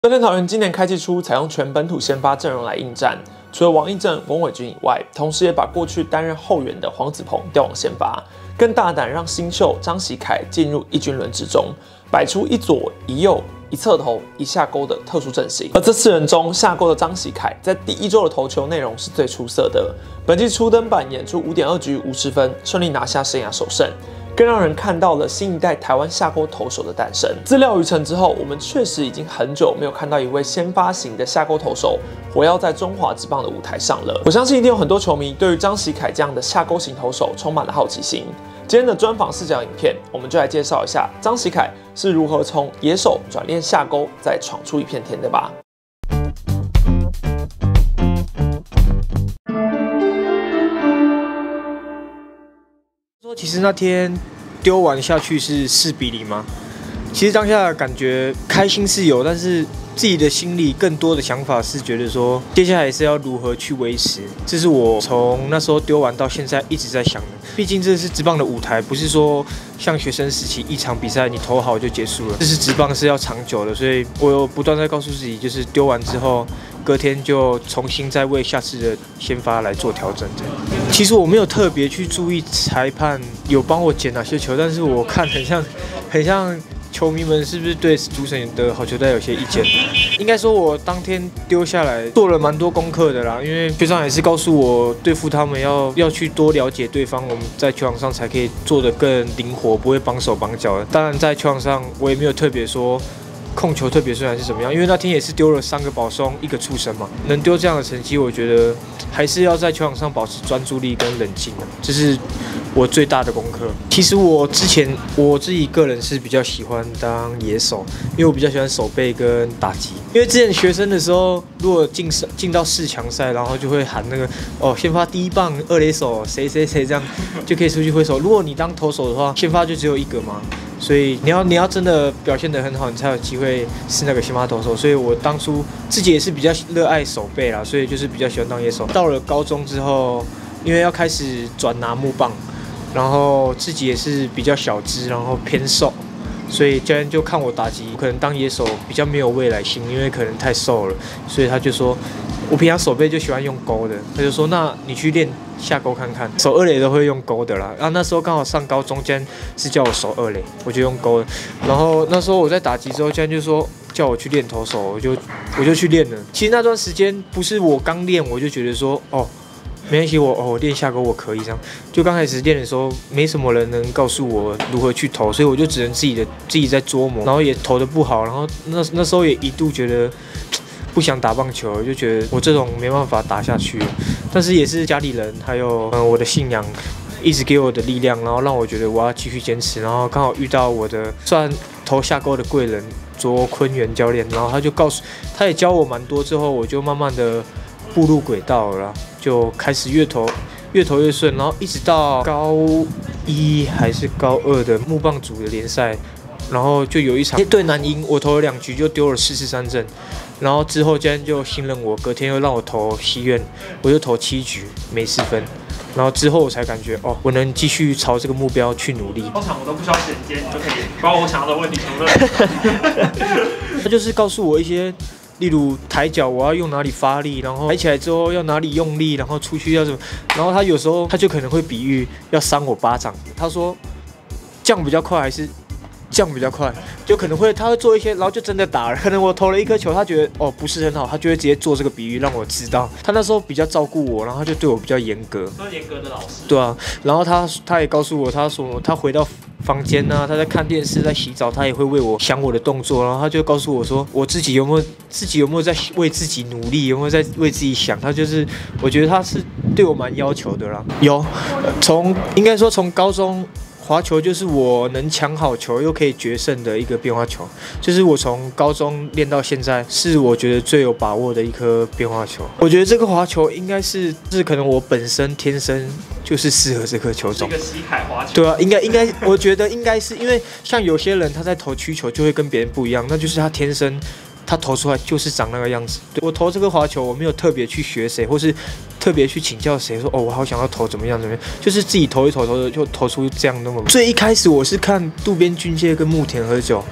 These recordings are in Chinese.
乐天桃园今年开季初采用全本土先发阵容来应战，除了王溢正、翁伟君以外，同时也把过去担任后援的黄子鹏调往先发，更大胆让新秀张喜凯进入一军轮之中，摆出一左一右、一侧投一下勾的特殊阵型。而这4人中，下勾的张喜凯在第1周的投球内容是最出色的，本季初登板演出5.2局50分，顺利拿下生涯首胜。 更让人看到了新一代台湾下钩投手的诞生。资料于成之后，我们确实已经很久没有看到一位先发型的下钩投手活跃在中华职棒的舞台上了。我相信一定有很多球迷对于张喜凯这样的下钩型投手充满了好奇心。今天的专访视角影片，我们就来介绍一下张喜凯是如何从野手转练下钩，再闯出一片天的吧。 其实那天丢完下去是4比0吗？其实当下感觉开心是有，但是自己的心里更多的想法是觉得说，接下来是要如何去维持。这是我从那时候丢完到现在一直在想的。毕竟这是职棒的舞台，不是说像学生时期一场比赛你投好就结束了。这是职棒是要长久的，所以我有不断在告诉自己，就是丢完之后。 隔天就重新再为下次的先发来做调整。其实我没有特别去注意裁判有帮我捡哪些球，但是我看很像球迷们是不是对主审的好球带有些意见？应该说，我当天丢下来做了蛮多功课的啦，因为学长也是告诉我，对付他们要去多了解对方，我们在球场上才可以做得更灵活，不会绑手绑脚的。当然，在球场上我也没有特别说。 控球特别虽然是怎么样，因为那天也是丢了3个保送1个触身嘛，能丢这样的成绩，我觉得还是要在球场上保持专注力跟冷静的，这是我最大的功课。其实我之前我自己个人是比较喜欢当野手，因为我比较喜欢守备跟打击。因为之前学生的时候，如果进到4强赛，然后就会喊那个哦，先发第1棒2垒手谁这样就可以出去挥手。如果你当投手的话，先发就只有1个嘛。 所以你要真的表现得很好，你才有机会是那个先发投手。所以我当初自己也是比较热爱守备啦，所以就是比较喜欢当野手。到了高中之后，因为要开始转拿木棒，然后自己也是比较小只，然后偏瘦，所以教练就看我打击可能当野手比较没有未来性，因为可能太瘦了，所以他就说。 我平常手背就喜欢用勾的，他就说：“那你去练下勾看看，守2垒都会用勾的啦。”然后那时候刚好上高中间是叫我守2垒，我就用勾的。然后那时候我在打击之后，教练就说叫我去练投手，我就去练了。其实那段时间不是我刚练，我就觉得说哦，没关系，我练下勾我可以这样。就刚开始练的时候，没什么人能告诉我如何去投，所以我就只能自己在琢磨，然后也投得不好，然后那时候也一度觉得。 不想打棒球，就觉得我这种没办法打下去。但是也是家里人还有我的信仰，一直给我的力量，然后让我觉得我要继续坚持。然后刚好遇到我的算投下钩的贵人卓坤元教练，然后他也教我蛮多，之后我就慢慢的步入轨道了，就开始越投越顺，然后一直到高1还是高2的木棒组的联赛。 然后就有一场对南鹰，我投了2局就丢了4次3振，然后之后教练就信任我，隔天又让我投西苑，我就投7局没4分，然后之后我才感觉哦，我能继续朝这个目标去努力。 通常我都不需要剪接，你就可以把我想要的问题全部都。 他就是告诉我一些，例如抬脚我要用哪里发力，然后抬起来之后要哪里用力，然后出去要怎么，然后他有时候他就可能会比喻要扇我巴掌，他说这样比较快还是？ 这样比较快，就可能他会做一些，然后就真的打了。可能我投了1颗球，他觉得哦不是很好，他就会直接做这个比喻让我知道。他那时候比较照顾我，然后他就对我比较严格。 说严格的老师。 对啊，然后他也告诉我，他说他回到房间啊，他在看电视，在洗澡，他也会为我想我的动作，然后他就告诉我说，我自己有没有在为自己努力，有没有在为自己想。他就是我觉得他是对我蛮要求的啦。有，应该说从高中。 滑球就是我能抢好球又可以决胜的一个变化球，就是我从高中练到现在，是我觉得最有把握的一颗变化球。我觉得这个滑球应该是可能我本身天生就是适合这颗球种。 一个西海滑球。 对啊，应该，我觉得应该是因为像有些人他在投曲球就会跟别人不一样，那就是他天生。 他投出来就是长那个样子。我投这个滑球，我没有特别去学谁，或是特别去请教谁说哦，我好想要投怎么样，就是自己投一投就投出这样那么。最一开始我是看渡边俊介跟木田和久，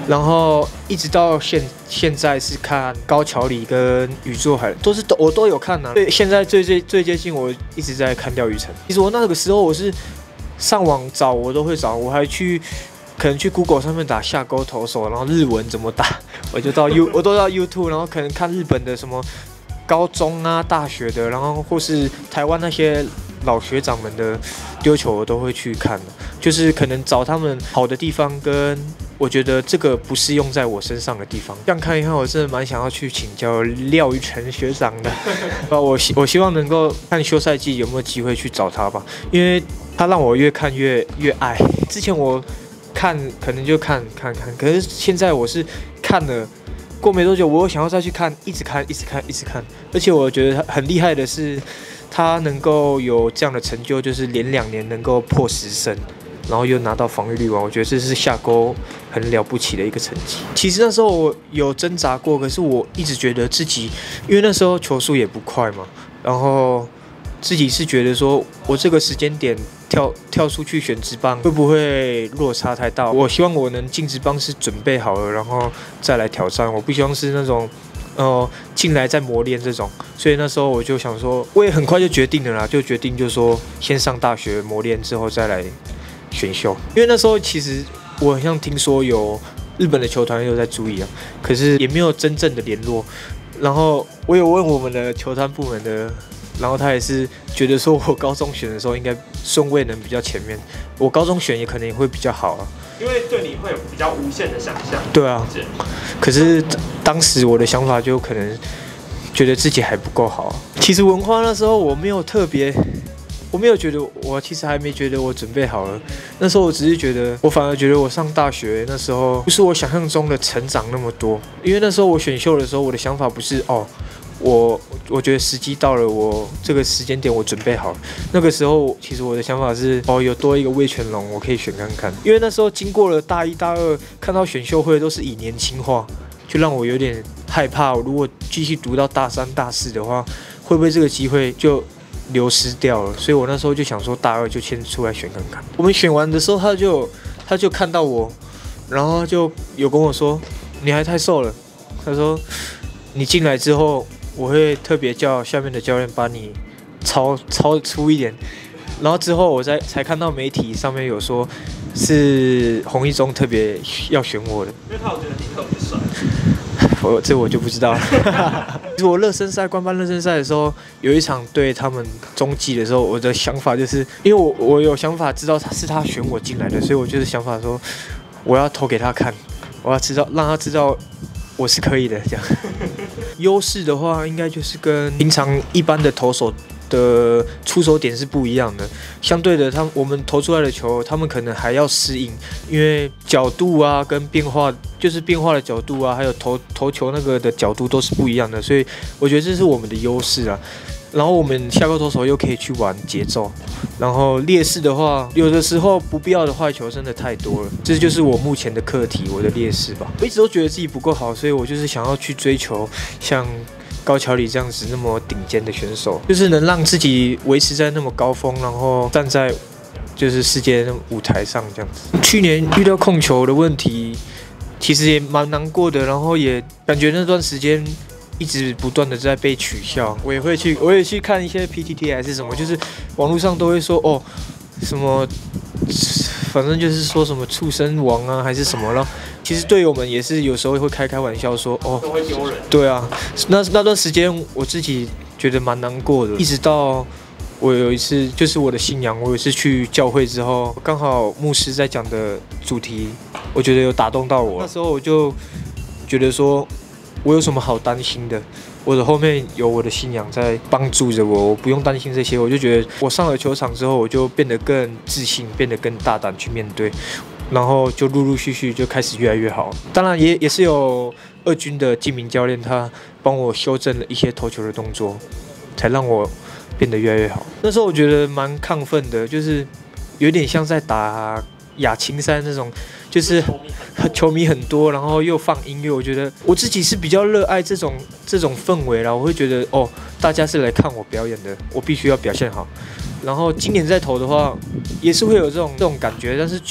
然后一直到现在是看高桥里跟宇宙海，我都有看啊。对，现在最接近我一直在看钓鱼城。其实我那个时候我是上网找，我都会找，我还可能去 Google 上面打下钩投手，然后日文怎么打，我都到 YouTube， 然后可能看日本的什么高中啊、大学的，然后或是台湾那些老学长们的丢球，我都会去看，就是可能找他们好的地方，跟我觉得这个不适用在我身上的地方。这样看一看，我真的蛮想要去请教廖宇成学长的。我希望能够看休赛季有没有机会去找他吧，因为他让我越看越爱。之前我看可能就看，可是现在我是看了。过没多久，我又想要再去看，一直看。而且我觉得很厉害的是，他能够有这样的成就，就是连2年能够破10胜，然后又拿到防御率王，我觉得这是下钩很了不起的一个成绩。其实那时候我有挣扎过，可是我一直觉得自己，因为那时候球速也不快嘛，然后自己是觉得说我这个时间点跳出去选职棒会不会落差太大？我希望我能进职棒是准备好了，然后再来挑战。我不希望是那种进来再磨练这种。所以那时候我就想说，我也很快就决定了啦，就决定就说先上大学磨练之后再来选秀。因为那时候其实我好像听说有日本的球团有在注意啊，可是也没有真正的联络。然后我有问我们的球团部门的。然后他也是觉得说，我高中选的时候应该顺位能比较前面，我高中选也可能也会比较好啊， 因为对你会有比较无限的想象。 对啊，可是当时我的想法就可能觉得自己还不够好啊。其实文化那时候我没有觉得我其实还没觉得我准备好了。那时候我只是觉得，我反而觉得我上大学那时候不是我想象中的成长那么多，因为那时候我选秀的时候，我的想法不是我觉得时机到了，我这个时间点我准备好了。那个时候其实我的想法是，有多一个魏全龙，我可以选看看。因为那时候经过了大1、大2，看到选秀会都是以年轻化，就让我有点害怕。如果继续读到大3、大4的话，会不会这个机会就流失掉了？所以我那时候就想说，大2就先出来选看看。我们选完的时候，他就看到我，然后就有跟我说：“你还太瘦了。”他说：“你进来之后。”我会特别叫下面的教练把你超粗一点，然后之后我才看到媒体上面有说是洪一中特别要选我的， 因为他有觉得你特别帅。 这我就不知道了。其实我官办热身赛的时候，有一场对他们中继的时候，我的想法就是，因为我有想法知道他选我进来的，所以我就是想法说我要投给他看，我要让他知道。我是可以的，这样。优势的话，应该就是跟平常一般的投手的出手点是不一样的。相对的，我们投出来的球，他们可能还要适应，因为角度啊，跟变化的角度啊，还有投球那个的角度都是不一样的，所以我觉得这是我们的优势啊。然后我们下钩投手又可以去玩节奏，然后劣势的话，有的时候不必要的坏球真的太多了，这就是我目前的课题，我的劣势吧。我一直都觉得自己不够好，所以我就是想要去追求像高桥里这样子那么顶尖的选手，就是能让自己维持在那么高峰，然后站在就是世界的舞台上这样子。去年遇到控球的问题，其实也蛮难过的，然后也感觉那段时间。一直不断的在被取笑，我也去看一些 PTT 还是什么，就是网络上都会说什么，反正就是说什么畜生王啊还是什么了。其实队友们也是有时候会开玩笑说都会丢人。 对啊，那段时间我自己觉得蛮难过的，一直到我有一次就是我的信仰，我有一次去教会之后，刚好牧师在讲的主题，我觉得有打动到我。那时候我就觉得说。我有什么好担心的？我的后面有我的信仰在帮助着我，我不用担心这些。我就觉得我上了球场之后，我就变得更自信，变得更大胆去面对，然后就陆续就开始越来越好。当然也是有2军的金明教练，他帮我修正了一些投球的动作，才让我变得越来越好。那时候我觉得蛮亢奋的，就是有点像在打亚青赛那种。就是球迷很多，然后又放音乐，我觉得我自己是比较热爱这种氛围啦。我会觉得大家是来看我表演的，我必须要表现好。然后今年再投的话，也是会有这种感觉，但是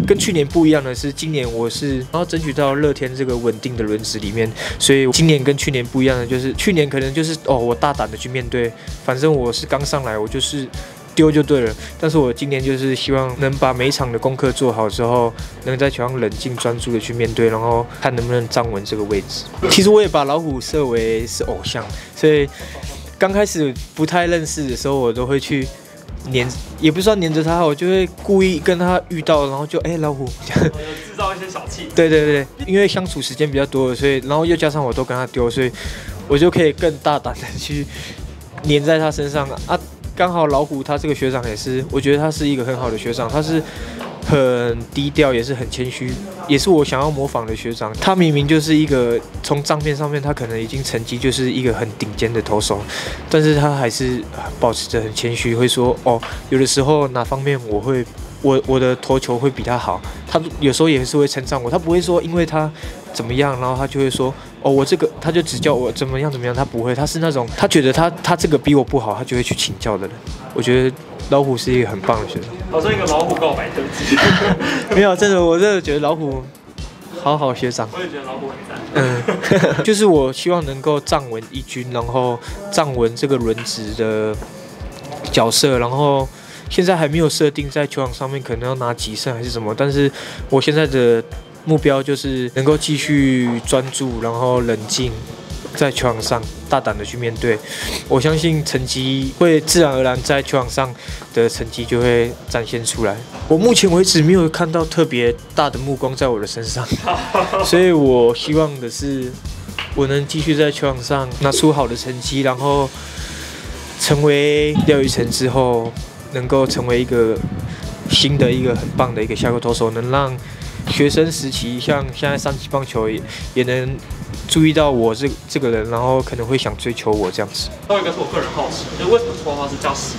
跟去年不一样的是，今年我是然后争取到乐天这个稳定的轮值里面，所以今年跟去年不一样的就是，去年可能就是我大胆的去面对，反正我是刚上来，我就是丢就对了。但是我今年就是希望能把每一场的功课做好之后，能在球上冷静专注的去面对，然后看能不能站稳这个位置。其实我也把老虎设为是偶像，所以刚开始不太认识的时候，我都会去。也不是说黏着他，我就会故意跟他遇到，然后就老虎， 制造一些小气。 对，因为相处时间比较多，所以然后又加上我都跟他丢，所以我就可以更大胆的去黏在他身上啊。刚好老虎他这个学长也是，我觉得他是一个很好的学长，他是很低调，也是很谦虚，也是我想要模仿的学长。他明明就是一个从账面上面，他可能已经成绩就是一个很顶尖的投手，但是他还是保持着很谦虚，会说有的时候哪方面我的投球会比他好。他有时候也是会称赞我，他不会说因为他怎么样，然后他就会说我这个，他就只叫我怎么样，他不会，他是那种他觉得他这个比我不好，他就会去请教的人。我觉得老虎是一个很棒的学长。 好像一个老虎告白特辑。 没有，我真的觉得老虎好学长。 我也觉得老虎很赞。 就是我希望能够站稳一军，然后站稳这个轮值的角色，然后现在还没有设定在球场上面可能要拿几胜还是什么，但是我现在的目标就是能够继续专注，然后冷静，在球场上大胆的去面对。我相信成绩会自然而然在球场上的成绩就会展现出来。我目前为止没有看到特别大的目光在我的身上，所以我希望的是我能继续在球场上拿出好的成绩，然后成为廖宇成之后，能够成为一个新的一个很棒的一个下钩投手，能让学生时期像现在3级棒球也能注意到我这个人，然后可能会想追求我这样子。 还有一个是我个人好奇，就是为什么绰号是叫喜？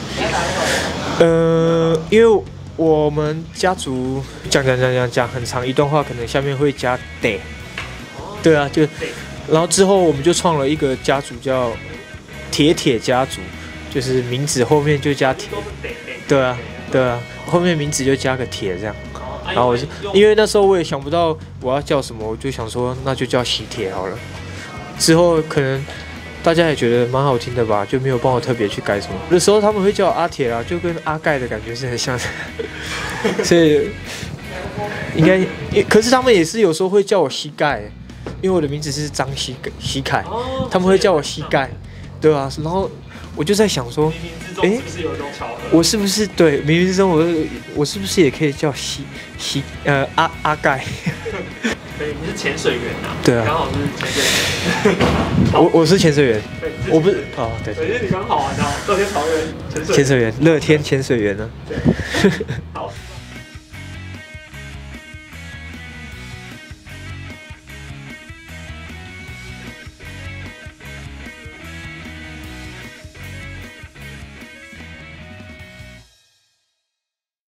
因为我们家族讲很长一段话，可能下面会加得，对啊，就然后之后我们就创了一个家族叫铁家族，就是名字后面就加铁，对啊，后面名字就加个铁这样。然后因为那时候我也想不到我要叫什么，我就想说那就叫喜铁好了。之后可能大家也觉得蛮好听的吧，就没有帮我特别去改什么。有的时候他们会叫我阿铁啦，就跟阿盖的感觉是很像的，所以应该，可是他们也是有时候会叫我膝盖，因为我的名字是张西凯，他们会叫我膝盖，对啊，然后我就在想说，我是不是对冥冥之中我是不是也可以叫阿盖？ 对，你是潜水员啊？ 对啊， 刚好是潜水员。 我是潜水员，我不是对。 对，因为你刚好啊，乐天桃园潜水员， 乐天潜水员呢？ 对，好。